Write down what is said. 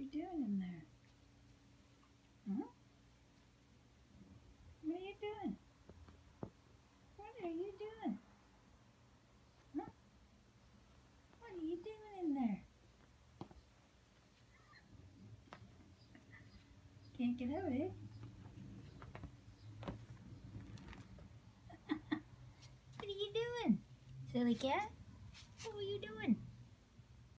doing in there? Huh? What are you doing? What are you doing? Huh? What are you doing in there? Can't get out, eh? What are you doing? Silly cat? What are you doing?